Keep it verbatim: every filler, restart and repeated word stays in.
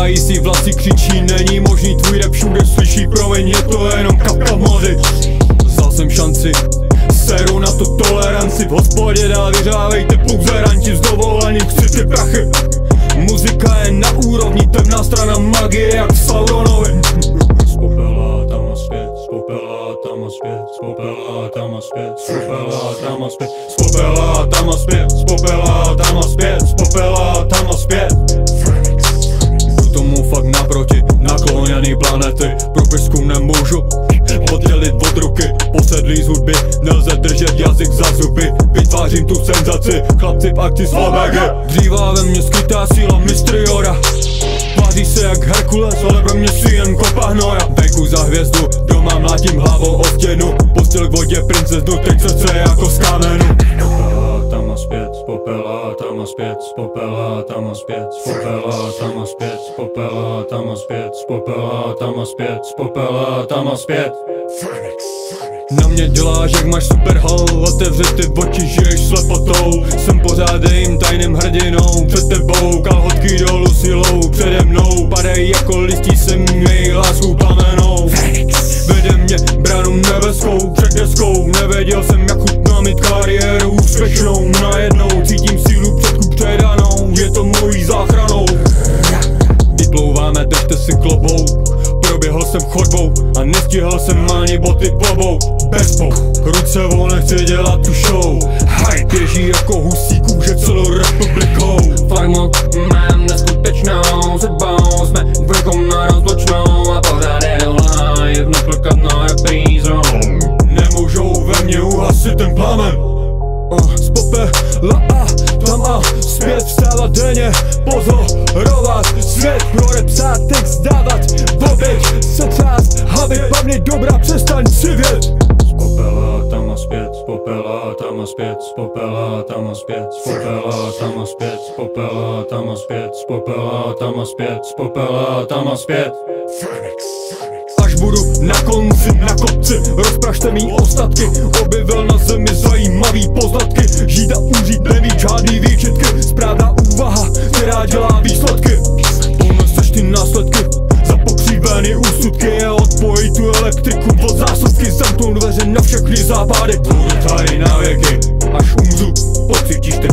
Tahají si vlasy, křičí, není možný, tvůj rap všude slyší, promiň, je to jenom kapka v moři. Vzal jsem šanci, seru na tu toleranci, v hospodě dál vyřávejte pouze ranti, s dovolením chci ty prachy. Muzika je na úrovni, temná strana magie jak v Sauronovi. Z popela tam a zpět, z popela tam a zpět, z popela tam a zpět, z popela tam a zpět, z popela tam a zpět, z popela tam a zpět, z popela tam a zpět. Jdu tomu fakt naproti, nakloněný planety, propisku nemůžu oddělit od ruky, posedlý z hudby, nelze držet jazyk za zuby. Vytvářím tu senzaci, chlapci v akci Slovege. Dřívá ve mně skrytá síla Mystriora, tváří se jak Herkules, ale pro mě si jen kopa hnoja. Venku za hvězdu, doma mlátím hlavou o stěnu, postil k vodě princeznu, teď srdce jako z kamenu. Tam a zpět, z popela tam a zpět, z popela tam a zpět, z popela tam a zpět, z popela tam a zpět, z popela tam a zpět, z popela tam a zpět. Na mě děláš jak máš superhal, otevři ty oči, žiješ slepotou. Jsem pořád jejím tajným hrdinou, před tebou, kalhotky dolů silou, přede mnou padají jako listí, se měj lásku plamenou. Vede mě bránou nebeskou, před deskou, nevěděl jsem jak chutná mít kariéru úspěšnou. Najednou cítím sílu předku předanou, je to mojí záchranou. Vyplouváme, držte si klobouk, proběhl jsem chodbou a nestihl jsem ani boty plobou. Bez pou, ruce volné, chci dělat tu show. Hype běží jako husí kůže celou republikou. Fakt moc mám neskutečnou sedbou, jsme dvojkou na rozlučnou a pořád je live, neplikat na reprízou. Nemůžou ve mně uhasit ten plamen. uh, Z popela a tam a zpět, vstávat denně, pozorovat svět, pro rap psát, text dávat, oběť se třást, hlavy plavny dobrá, přestaň si vět. Z popela tam a zpět, z popela tam a zpět, z popela tam a zpět, z popela tam a zpět, z popela tam a zpět, z popela tam a zpět, z popela tam a zpět. Až budu na konci, na kopci, rozprašte mý ostatky. Objevil na zemi zajímavý poznatky, žít a umřít neví žádný výčitky. Správná úvaha, která dělá výsledky, poneseš ty následky. Za pokřívený úsudky je odpojit tu elektriku od zásuvky, zamknout dveře na všechny západy. Budu tady na věky, až umřu, pocítíš ty